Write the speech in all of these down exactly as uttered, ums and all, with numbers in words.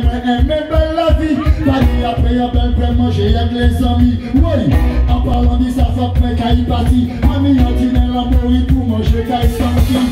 aimer belle la vie. Paris après y'a belle pour manger avec les amis. Oui, en parlant de ça, faut que m'aille parti. Mamie a dit dans la mourir pour manger qu'aille santi.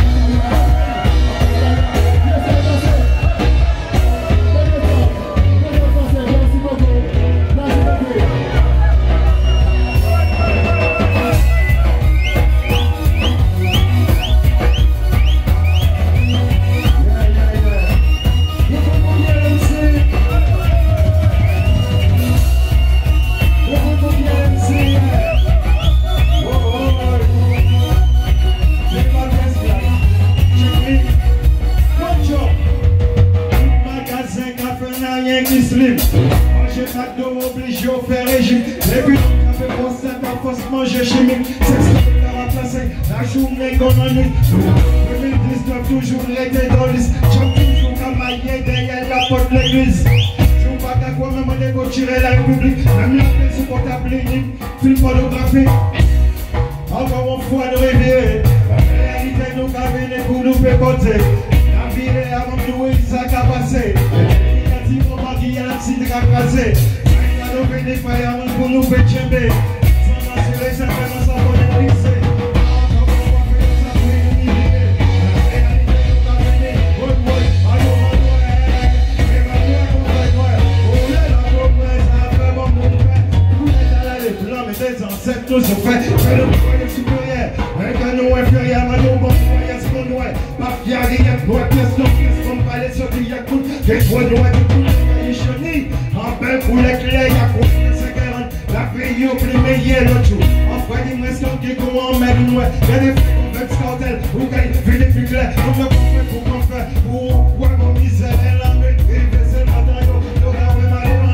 Manger McDo obligé au faire régime. Les buts café pour cette force manger chimique. C'est ce qui a remplacé la journée qu'on en est. deux mille dix-neuf toujours été dans l'is. J'aime toujours camailler derrière la porte de l'église. Je ne pas qu'à quoi même on est pour tirer la République. Même la paix sous portable ligne, film pornographique. Encore une fois de rêver. La réalité nous a venu pour nous pépoter. La vie est avant de nous, ça a passé. Il y a la cité à casser. Il y a nos bénéfices pour nous faire tchember. Sans m'assurer simplement sans qu'on ait glissé. Les ancêtres nous ont fait, que nous soyons supérieurs, que nous inférieurs, mais nous bon voyons ce qu'on doit. Pas fier, il y a quoi, qu'est-ce qu'on fait, qu'on parle sur qui y a coup, qu'est-ce qu'on doit, du coup, en belle pour l'éclair, il y a quoi, c'est quarante, la paye au plus meilleur, l'autre jour. En fait, il me reste qu'on qui court en mer, nous, il y a des filles qu'on fait scartel, ou qu'il y a des filles claires, on me fait pour qu'on fait, pour quoi qu'on misère, la maîtrise, c'est le matin, nous avons mal en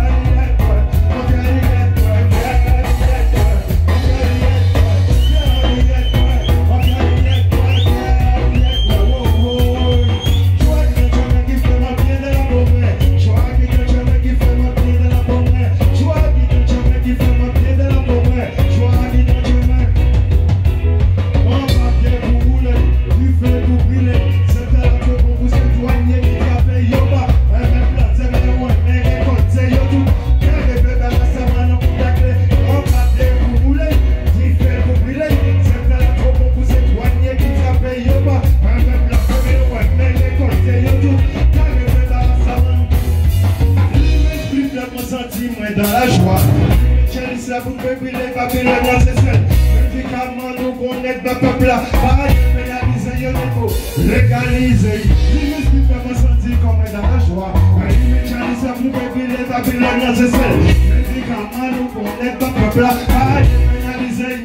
dans la joie. Chelsea, vous pouvez les papiers, c'est celle. Médicaments, nous connaissons le peuple là. Pareil, réaliser, il faut légaliser. Les esprits peuvent me sentir comme dans la joie. Chelsea, vous pouvez les papiers, c'est celle. Médicaments, nous connaissons le peuple là. Pareil, réaliser.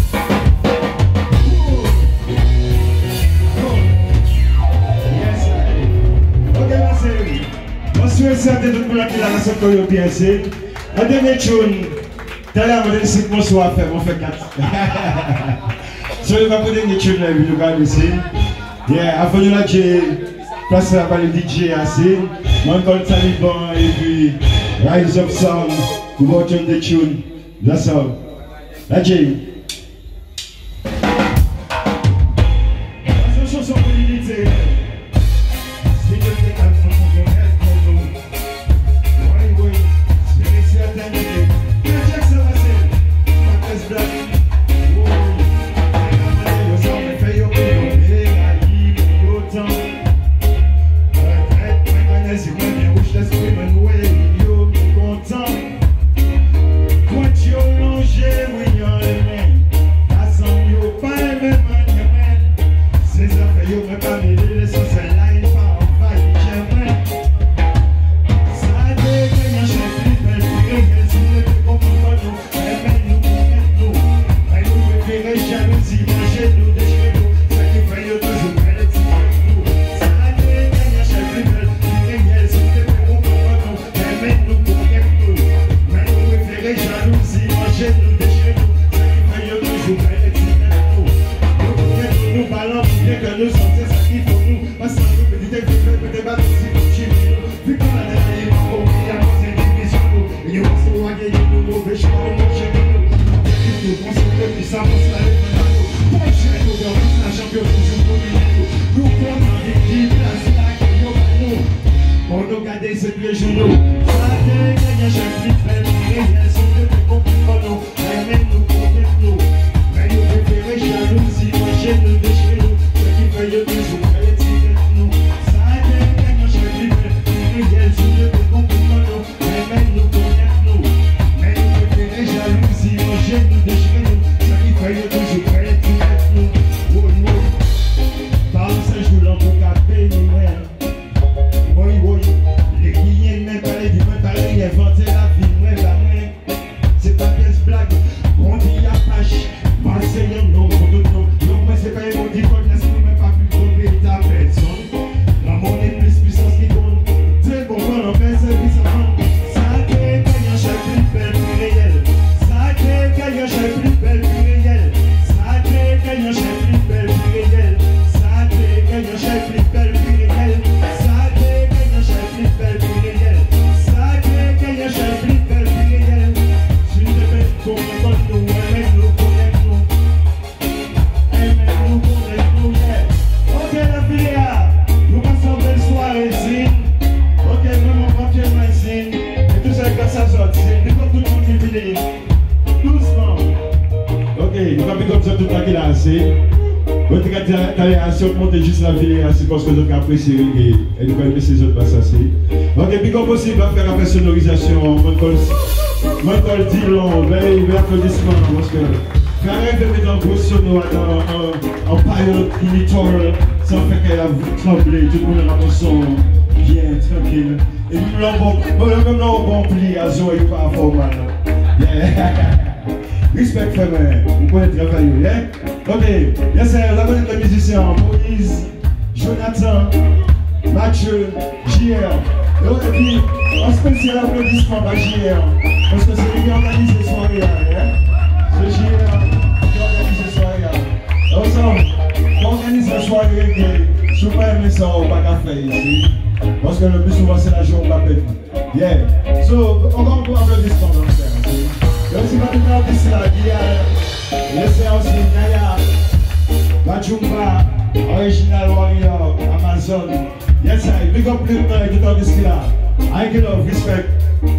Monsieur, c'est de tout le monde qui a la seconde pièce. La dernière chose, tout à l'heure, on a dit que bonsoir à faire, on fait quatre. Si on va pour la dernière chose, nous regardons ici. Yeah, avant de la j'ai placé la balle D J assez. Mon col Taliban et puis Rise of Sound, pour votre de tune. That's all. La J. What you know, we are regardez ce que je nous. Ça t'est gagné, j'ai plus belle, réel, c'est de mes compagnons. Mais nous, nous, mais nous préférons jalousie, moi j'ai nous déchirons. Ce qui fait de toujours, elle est nous. Ça t'est gagné, j'ai plus belle, réel, c'est de mes compagnons. Mais nous, nous, mais nous préférons jalousie, moi j'ai nous déchirons. Ce qui fait de toujours, elle est nous. Oh, oh. Par ce jour, l'on peut caper nous. Oui, oui, les guillemets, même pas les divins, pas les inventer la vie, moi, la main. C'est pas pièce blague, on dit à pâche, passez un nom, on donne nom. Non, mais c'est pas un bon dit qu'on laisse nous, mais pas plus tomber ta personne. La monnaie plus puissance qui compte. C'est bon, on en fait service à vendre. Ça crée gagnant, chef plus belle, plus réel. Ça crée gagnant, chef plus belle, plus réel. Ça crée gagnant, chef plus belle, plus réel. Ça crée gagnant, chef plus belle, plus réel. Votre réaction monte juste la vie, c'est parce que vous appréciez et vous connaissez les autres passages. Ok, puis comme possible, on va faire la sonorisation. Moi, je dis long, veille, applaudissement, parce que quand elle de mettre en gros sonore en pilot, initial, ça fait qu'elle a tremblé, tout le monde a un son bien, tranquille. Et nous l'avons même bon pli à Zoé par format. Respect, frère, vous pouvez travailler, hein? Ok, yes, sir, la bonne de musicien, Moïse, Jonathan, Mathieu, J R. Et puis, un spécial applaudissement à J R, parce que c'est lui qui organise les soirées, hein? C'est J R qui organise les soirées. Ensemble, on organise la soirée, je ne peux pas aimer ça, on ne va pas faire ici. Parce que le plus souvent, c'est la journée qu'on l'appelle. Yeah. So, on va encore applaudissement dans le faire. Donc, si vous avez ici la guillaume, laissez aussi Naya, Bajumba, Original Warrior, Amazon. Yes, I big up le temps et tout en ici là. I give love, respect.